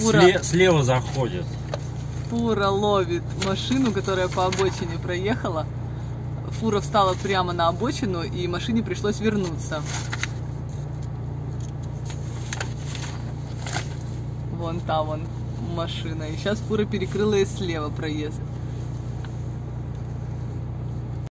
фура... Слева заходит. Фура ловит машину, которая по обочине проехала. Фура встала прямо на обочину, и машине пришлось вернуться. Вон та вон машина. И сейчас фура перекрыла и слева проезд.